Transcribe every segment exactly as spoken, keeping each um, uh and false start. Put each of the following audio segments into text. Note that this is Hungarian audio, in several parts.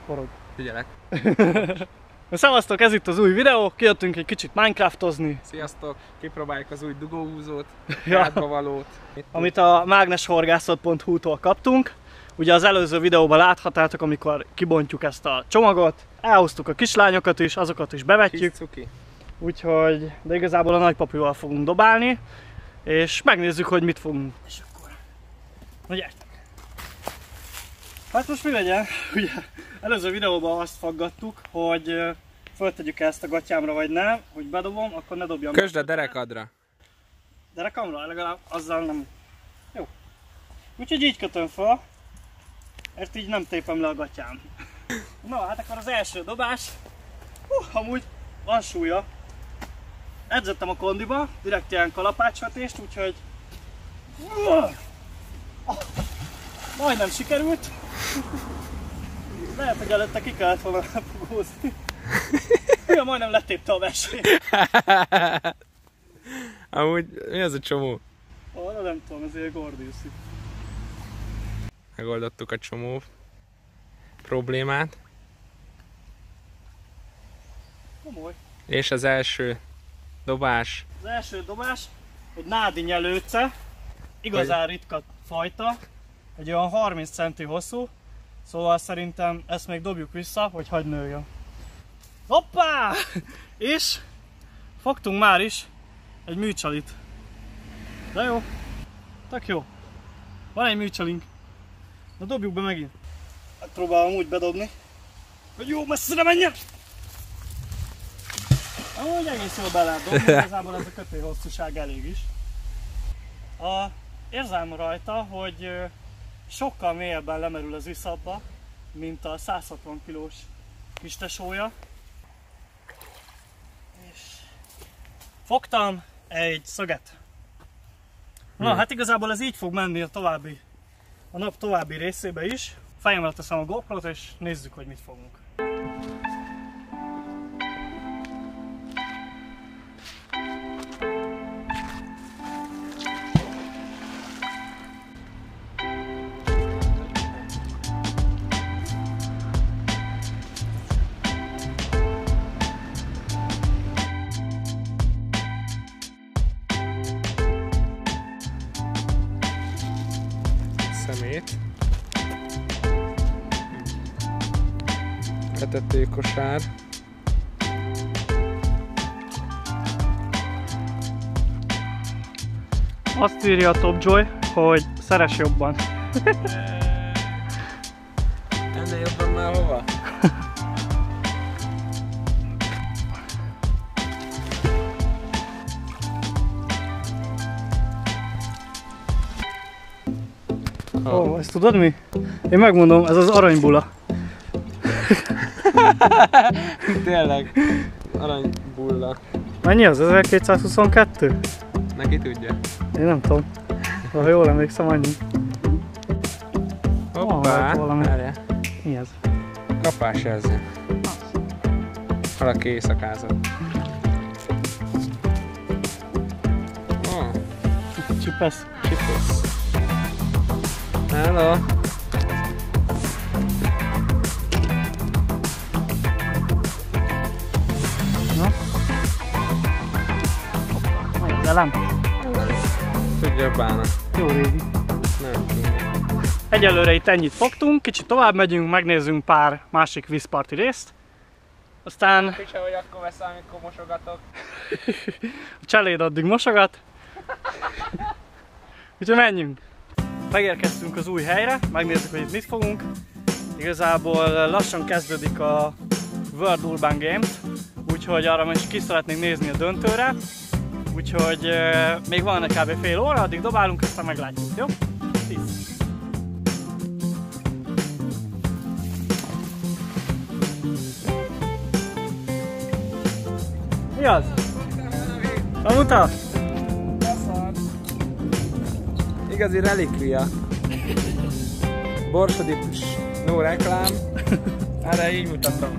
forog. Figyelek. Szevasztok, ez itt az új videó, kijöttünk egy kicsit Minecraftozni. Sziasztok, kipróbáljuk az új dugóhúzót, Ja. hátbavalót. Amit a mágneshorgászat pont hu-tól kaptunk. Ugye az előző videóban láthattátok, amikor kibontjuk ezt a csomagot. Elhoztuk a kislányokat is, azokat is bevetjük. Kis cuki. Úgyhogy, de igazából a nagypapival fogunk dobálni. És megnézzük, hogy mit fogunk. És akkor... Na gyertek! Hát most mi legyen? Ugye előző videóban azt faggattuk, hogy föltegyük ezt a gatyámra vagy nem, hogy bedobom, akkor ne dobjam. Kösd a derekadra. Derekamra? Legalább azzal nem. Jó. Úgyhogy így kötöm fel, mert így nem tépem le a gatyám. Na hát akkor az első dobás. Hú, amúgy van súlya. Edzettem a kondiba, direkt ilyen kalapácsvetést, úgyhogy majdnem sikerült. Lehet, hogy előtte ki kellett volna fogózni. Ja, majdnem letépte a versenyt. Amúgy mi az a csomó? Oh, nem tudom, ez ilyen Gordiuszi. Megoldottuk a csomó problémát. Komoly. És az első dobás. Az első dobás egy nádi nyelőce, igazán ritka fajta, egy olyan harminc centi hosszú, szóval szerintem ezt még dobjuk vissza, hogy hagyd nőjön. Hoppá! És fogtunk már is egy műcsalit. De jó, tök jó. Van egy műcsalink. Na dobjuk be megint. Hát próbálom úgy bedobni, hogy jó messzire menjen! Amúgy egész jól be lehet dobni, igazából ez a kötél hosszúság elég is. A, érzem rajta, hogy sokkal mélyebben lemerül az iszapba, mint a száz hatvan kilós kis tesója. És fogtam egy szöget. Na hmm. hát igazából ez így fog menni a, további, a nap további részébe is. Fejemre teszem a GoPro-t és nézzük, hogy mit fogunk. Szemét. Etetőkosár. Azt írja a Topjoy, hogy szeress jobban. Ennél jobban már hova? Ó, oh, ezt tudod mi? Én megmondom, ez az aranybula. Tényleg, aranybulla. Mennyi az? ezerkétszázhuszonkettő? Neki tudja. Én nem tudom. Ha jól emlékszem, annyi. Hoppá, várjál. Mi ez? Kapás jelző. Valaki éjszakázott. Oh. Csipesz. Csipesz. Hello. Na? De nem. Tudja a bána. Jó régi. Nem tudom. Egyelőre itt ennyit fogtunk, kicsit tovább megyünk, megnézzünk pár másik vízparti részt. Aztán... Kicsi, hogy akkor veszel, amikor mosogatok. A cseléd addig mosogat. Úgyhogy menjünk. Megérkeztünk az új helyre, megnézzük, hogy itt mit fogunk. Igazából lassan kezdődik a World Urban Games, úgyhogy arra most ki szeretnénk nézni a döntőre. Úgyhogy euh, még van kb. Fél óra, addig dobálunk, aztán meglátjuk, jó? Tíz. Mi az? Amuta? Igazi relikvia. Borsodi no reklám. Erre így mutatom.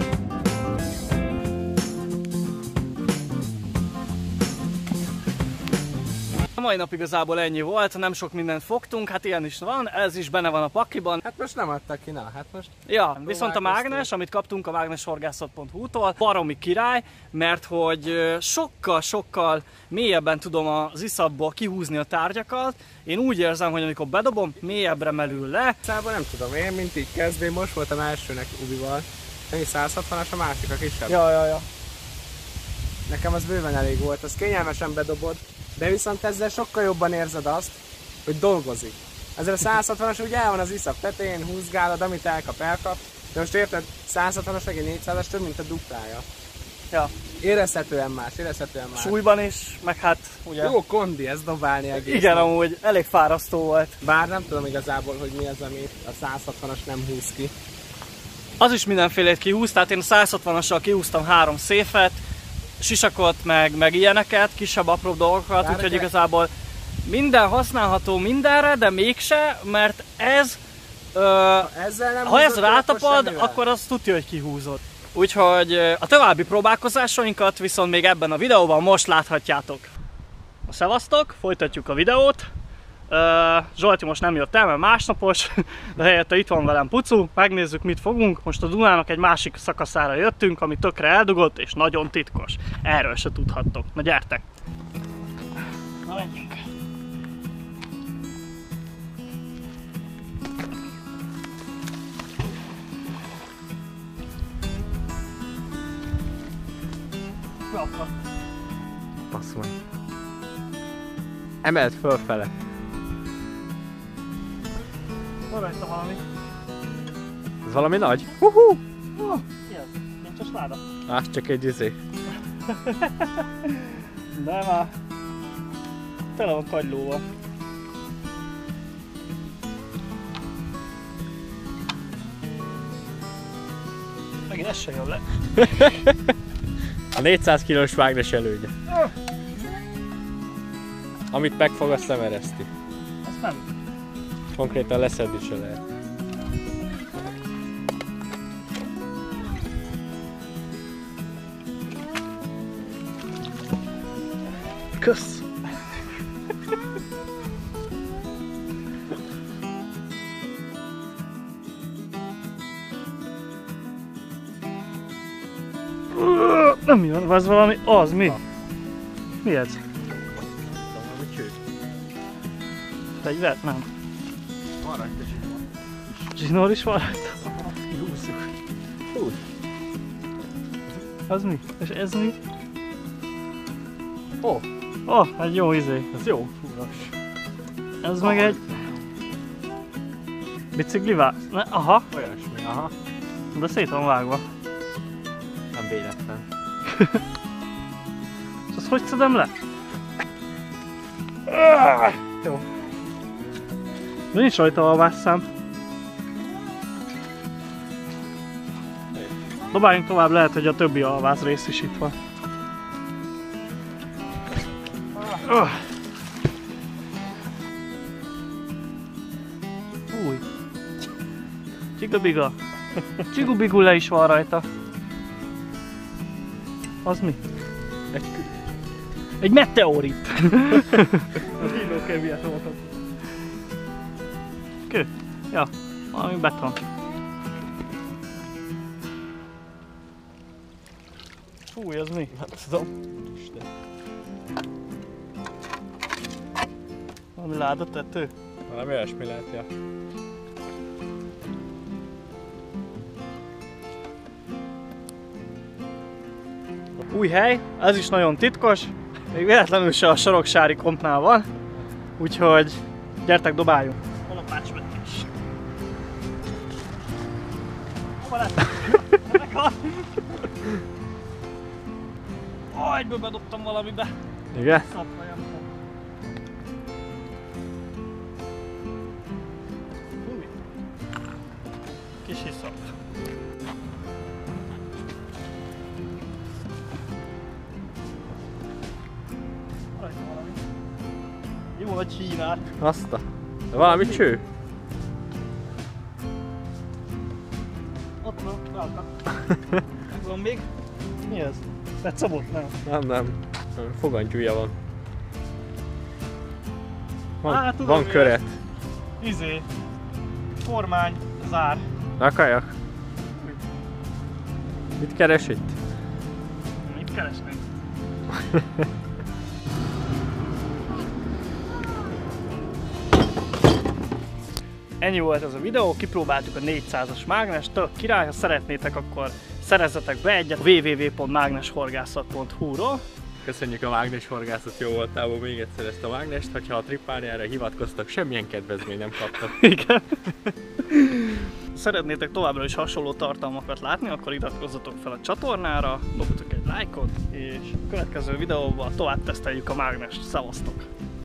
A mai nap igazából ennyi volt, nem sok mindent fogtunk, hát ilyen is van, ez is benne van a pakliban. Hát most nem adtak ki, na, hát most... Ja, viszont a mágnes, amit kaptunk a mágneshorgászat pont hu-tól, baromi király, mert hogy sokkal-sokkal mélyebben tudom az iszapból kihúzni a tárgyakat. Én úgy érzem, hogy amikor bedobom, mélyebbre melül le. Szállban nem tudom, én mint így kezdő, most voltam elsőnek Ubival. Ennyi száz hatvanas, a másik a kisebb. Ja, ja, ja. Nekem az bőven elég volt, az kényelmesen bedobod, de viszont ezzel sokkal jobban érzed azt, hogy dolgozik. Ezzel a száz hatvanas úgy el van az iszap tetején, húzgálod, amit elkap, elkap, de most érted, száz hatvanas meg egy négyszázas több, mint a duplája. Ja. Érezhetően más, érezhetően más. Súlyban is, meg hát ugye... Jó kondi, ez dobálni egész. Igen, amúgy elég fárasztó volt. Bár nem tudom igazából, hogy mi az, amit a száz hatvanas nem húz ki. Az is mindenfélét kihúz, tehát én a száz hatvanassal kihúztam három széfet, sisakot, meg, meg ilyeneket, kisebb apró dolgokat, úgyhogy de... igazából minden használható mindenre, de mégse, mert ez, ö, ha, ezzel ha ez rátapad, akkor az tudja, hogy kihúzott. Úgyhogy a további próbálkozásainkat viszont még ebben a videóban most láthatjátok. Szevasztok, folytatjuk a videót. Zsolti most nem jött el, mert másnapos, de helyette itt van velem Pucu, megnézzük mit fogunk. Most a Dunának egy másik szakaszára jöttünk, ami tökre eldugott és nagyon titkos. Erről se tudhattok. Na gyertek! Na menjünk! Basz meg. Emeld fölfele. Van rajta valami. Ez valami nagy? Huhu! Oh, mi ez? Nincs a láda? Á, csak egy izé. De már tele van kagylóval. Megint ez se jön le. A négyszáz kilós mágnes előnye. Amit megfog, azt nem ereszti. Ezt nem. Konkrétan leszedni se lehet. Kösz! Nem jön, ez valami, az mi? Mi ez? Valami cső. Fegyver? Nem. Van rajta zsinór. Zsinór is van rajta? Húzzuk. Úgy. Az mi? És ez mi? Ó. Oh. Oh, egy jó izé. Ez jó. Fúras. Ez ah. meg egy... bicikliváz? Ne, aha. Olyasmi, aha. De szét van vágva. Nem véletlen. És azt hogy szedem le? Jó. De nincs rajta alvásszám. Dobáljunk tovább, lehet, hogy a többi alvász rész is itt van. Új. Csigabiga. Csigubigu le is van rajta. Az mi? Egy kő. Egy meteorit. A hílókemiát voltam. Kő? Ja, valami beton. Fúj, az mi? Nem tudom. Isten. Valami ládatető? Valami olyasmi lehet, ja. Új hely, ez is nagyon titkos. Még véletlenül se a Soroksári kompnál van. Úgyhogy gyertek, dobáljunk. Hol a pácsvetés? Hova lett? Meghal! Ó, egyből bedobtam valamibe. Igen? Szapvajam. Új. Kis iszap. Jó nagy Kínát. Azt a... De valami cső? Ott van, rajta. Van még? Mi ez? Tetszabot? Nem. Nem, nem. Fogantyúja van. Van, Á, tudom, van mi köret. Izé, kormány, zár. A kajak. Mit keres itt? Mit keresnénk? Ennyi volt ez a videó, kipróbáltuk a négyszázas mágnest, tök király, ha szeretnétek, akkor szerezzetek be egyet a double-u double-u double-u pont mágneshorgászat pont hu-ról. Köszönjük a mágneshorgászat jó voltából még egyszer ezt a mágnest, hogyha a tripániára hivatkoztak, semmilyen kedvezmény nem kaptak. Igen. Szeretnétek továbbra is hasonló tartalmakat látni, akkor iratkozzatok fel a csatornára, dobjatok egy lájkot, és a következő videóban tovább teszteljük a mágnest. Szevasztok!